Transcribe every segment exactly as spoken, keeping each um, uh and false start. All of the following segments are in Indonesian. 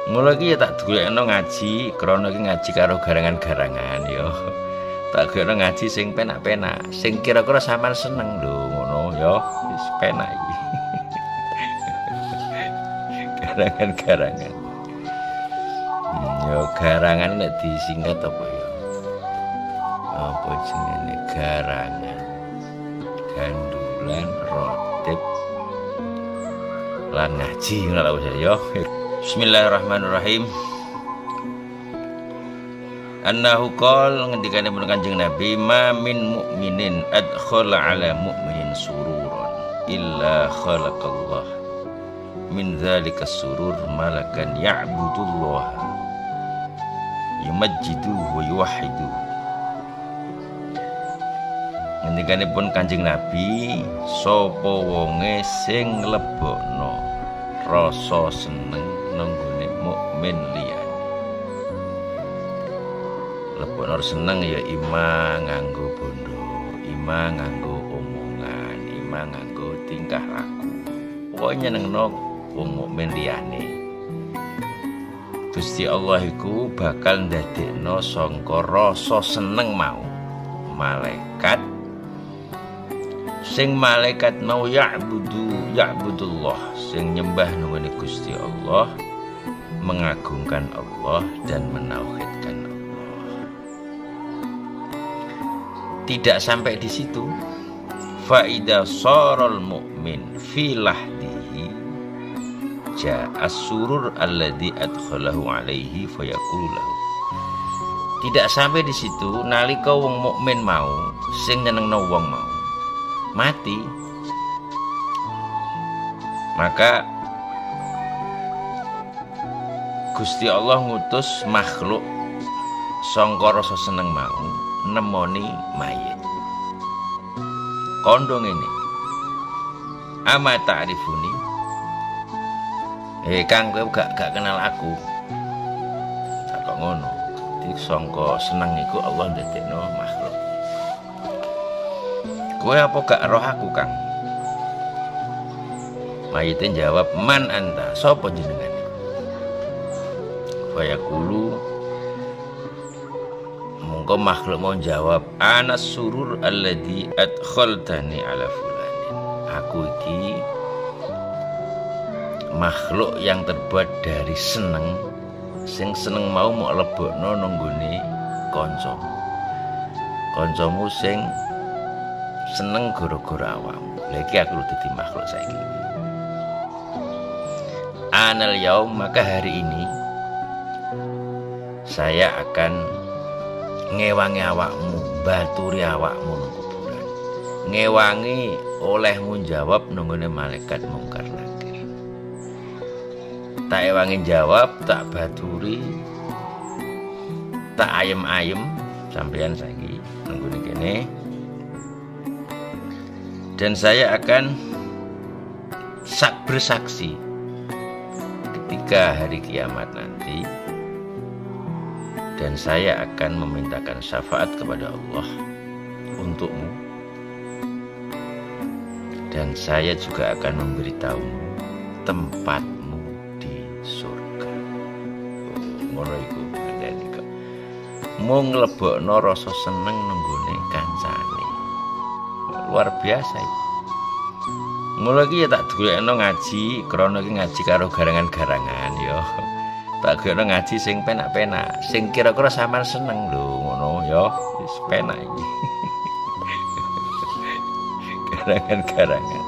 Mula iki ya tak golekno ngaji, krana iki ngaji karo garangan-garangan ya. Tak golekno ngaji sing penak-penak, sing kira-kira sampean seneng lho ngono ya, wis penak iki. Garangan-garangan. Ya garangan nek disingkat apa ya? Apa jenenge garangan? Gandulan rotip lan ngaji ngono lho ya. Bismillahirrahmanirrahim. Annahu qol ngendikane pun Kanjeng Nabi, ma min mukminin adkhala ala mukminin sururan illa khalaqallah min dzalika surur malakan ya'budullah yumajjidu wa yuwahhidu. Ngendikane pun Kanjeng Nabi, sapa wonge sing nglebokno rasa seneng nanggone mukmin liyane. Lebokno seneng ya ima nganggo bondo, ima nganggo omongan, ima nganggo tingkah laku. Pokoke nyenengno wong mukmin liyane. Gusti Allah iku bakal ndadekno sangka rasa seneng mau malaikat sing malaikat mau ya'budu ya'budullah, sing nyembah nuwune Gusti Allah, mengagungkan Allah dan menauhidkan Allah. Tidak sampai di situ, fa idza saral mu'min fi lahdihi ja'a as-surur alladhi adkhalahu alaihi fayaqulu lahu. Tidak sampai di situ, nalika wong mukmin mau sing nyenengno wong mau mati, maka Gusti Allah ngutus makhluk sangka rasa seneng mau nemoni mayit. Kondong ini ama ta'rifuni, eh Kang kowe gak gak kenal aku. Tak kok ngono. Di sangka seneng iku Allah ndadekno makhluk. Kowe apa gak roh aku, Kang? Mayite jawab, man anta, sapa jenengan? Fayaqulu, mongko makhluk mau jawab, anas surur alladzi adkhaltani ala fulanin. Aku iki makhluk yang terbuat dari seneng, sing seneng mau mau lebokno nanggone kancamu. Kancamu sing seneng gara-gara awakmu. Lha iki aku dadi makhluk saiki. Anal yaum, maka hari ini saya akan ngewangi awakmu, baturi awakmu nang kuburan. Ngewangi olehmu jawab nunggone malaikat mungkar nakir. Tak ewangi jawab, tak baturi, tak ayem-ayem sampeyan saiki nunggone kene. Dan saya akan sak bersaksi ketika hari kiamat nanti, dan saya akan memintakan syafaat kepada Allah untukmu, dan saya juga akan memberitahumu tempatmu di surga. Ngono iku ngene kok. Mung nglebokno rasa seneng nenggone kancane. Luar biasa iki. Mula iki ya tak golekno ngaji, krana iki ngaji karo garangan-garangan ya. Tak golekno ngaji sing penak-penak, sing kira-kira sampean seneng lho ngono ya. Wis penak iki. Garangan-garangan.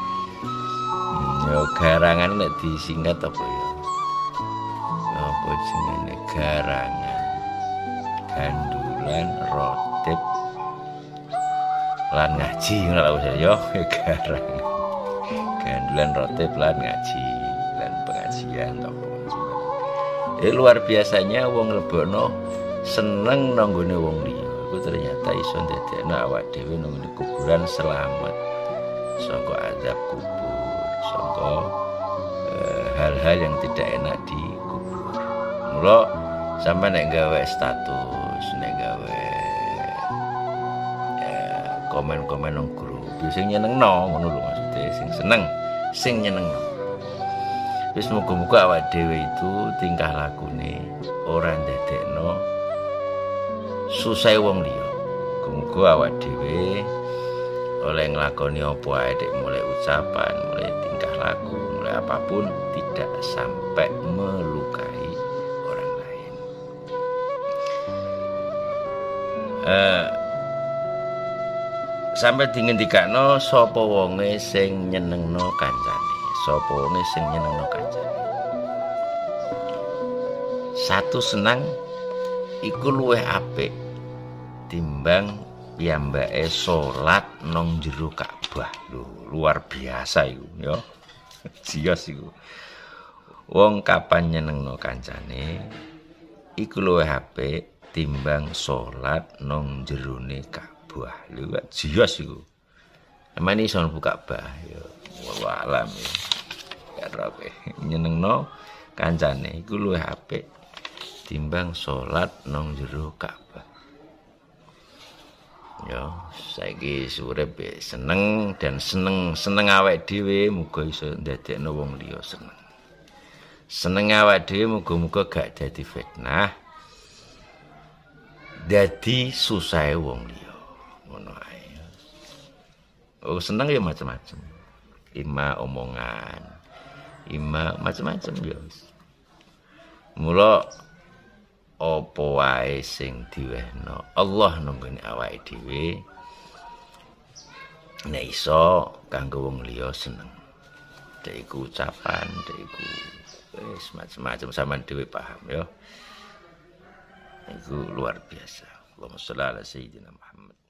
Ya garangan nek disingkat apa ya? Apa jenenge garangan? Gandulan rotip lan ngaji ngono lho ya, garang. Gandulan rotip lan ngaji lan pengajian to. Eh luar biasanya wong lebokno seneng nanggone wong liya. Iku ternyata iso ndadekno awak dhewe nang kuburan selamat saka azab kubur, saka eh, hal-hal yang tidak enak di kubur. Mula sampe nek gawe status, nek gawe komen-komen nang grup sing nyenengno ngono lho, maksude sing seneng, sing nyenengno. Wis muga-muga awak dhewe itu tingkah lakune ora ndadekno susah wong liya. Muga awak dhewe oleh nglakoni apa ae dek mulai ucapan, mulai tingkah laku, mulai apapun tidak sampai melukai orang lain. Eh sampai dingendikano sapa wonge sing nyenengno kancane, sapa wonge sing nyenengno kancane. Satu senang iku luwih apik timbang piyambake salat nang jero Ka'bah. Lho, luar biasa iku ya. Sios iku. Wong kapan nyenengno kancane iku luwih apik timbang salat nang jerone Ka'bah. Lho, sios iku. Emane iso buka Ka'bah ya. Wallahu alam ya. Karo nyenengno kancane iku luwih apik timbang salat nang jero Ka'bah. Ya, saiki urip seneng dan seneng seneng awake dhewe muga iso ndadekno wong liya seneng. Seneng awake dhewe muga-muga gak dadi fitnah. Dadi susahe wong liya. Ngono ae. Oh, seneng ya macam-macam. Ima omongan, ima macam-macam ya. Mula apa wae sing diwehno Allah nunggone awake dhewe nek iso kanggo wong liya seneng. Dek iku ucapan, dek iku wis macam-macam sampean dhewe paham ya. Iku luar biasa. Allahumma sholli ala sayyidina Muhammad.